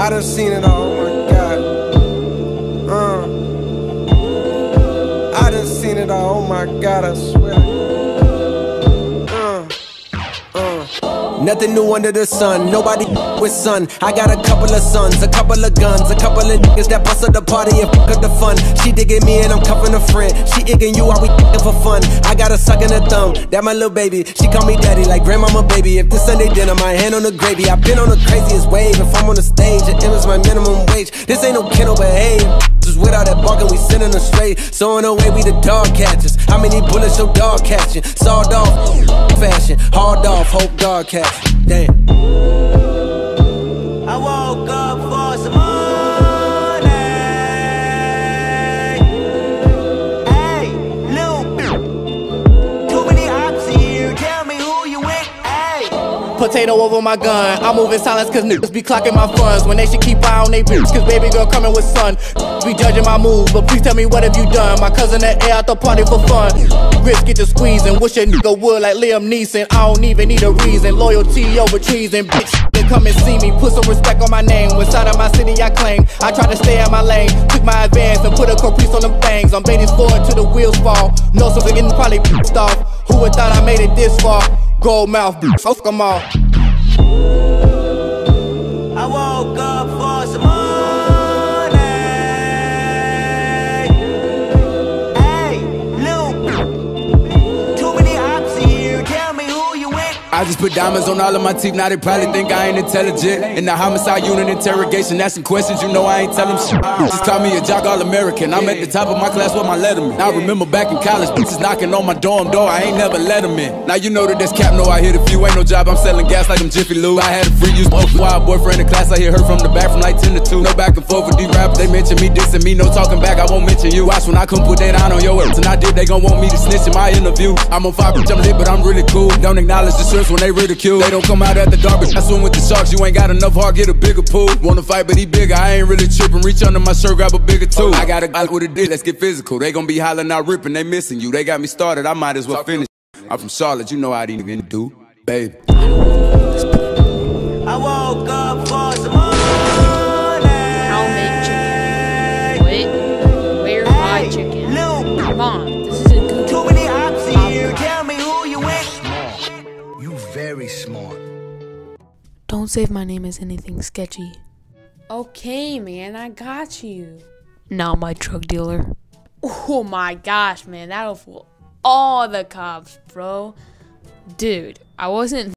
I done seen it all, oh my God. I done seen it all, oh my God, I swear. Nothing new under the sun, nobody with sun. I got a couple of sons, a couple of guns, a couple of niggas that bust up the party and fuck up the fun. She digging me and I'm cuffing a friend. She igging you while we f***ing for fun. I got her sucking her thumb, that my little baby. She call me daddy like grandmama baby. If this Sunday dinner, my hand on the gravy. I've been on the craziest wave. If I'm on the stage, it was my minimum wage. This ain't no kennel behave. Just without that barking, we sending them straight. So in a way, we the dog catchers. How many bullets your dog catching? Sawed off, fashion, hauled off, hope dog catch. Damn. I woke up for some money. Hey, Luke. Too many ops here. Tell me who you with. Hey. Potato over my gun. I'm moving silence cause niggas be clocking my funds. When they should keep eye on they bitch cause baby girl coming with sun. Be judging my moves, but please tell me what have you done? My cousin that air out the party for fun. Grits get to squeezing, wish a nigga would like Liam Neeson. I don't even need a reason, loyalty over treason. Bitch, they come and see me, put some respect on my name. Inside of my city I claim, I try to stay in my lane. Took my advance and put a caprice on them things. I'm baiting forward till the wheels fall. Know something getting probably pissed off. Who would thought I made it this far? Gold mouth, bitch, fuck them all. I woke up for some money. Hey, Luke. Too many ops here. Tell me who you with. I just put diamonds on all of my teeth, now they probably think I ain't intelligent. In the homicide unit interrogation, asking questions, you know I ain't tellin' shit. Just call me a jock all-American, I'm at the top of my class with my letterman. I remember back in college, bitches knocking on my dorm door, I ain't never let them in. Now you know that that's cap, no I hit a few, ain't no job, I'm selling gas like I'm Jiffy Lube. I had a free use, wild boyfriend in class, I hear her from the back from like 10 to 2. No back and forth with these rappers, they mention me, dissing me, no talking back, I won't mention you. Watch when I come put that down on your ass, and I did, they gon' want me to snitch in my interview. I'm on fire, bitch, I'm lit, but I'm really cool. Don't acknowledge the shrimps when they ridicule. They don't come out at the dark, but I swim with the sharks. You ain't got enough heart, get a bigger pool. Wanna fight, but he bigger. I ain't really tripping. Reach under my shirt, grab a bigger tool. I got a guy with a dick, let's get physical. They gon' be hollering out, ripping, they missing you. They got me started, I might as well finish. I'm from Charlotte, you know how these niggas do, baby. I woke up for some money. I'll make chicken. Wait, where's my chicken? Luke. Come on, this is a good. Too many ops here. Tell me who you with. You very smart. Don't say if my name is anything sketchy. Okay, man, I got you. Now my drug dealer. Oh my gosh, man, that'll fool all the cops, bro. Dude, I wasn't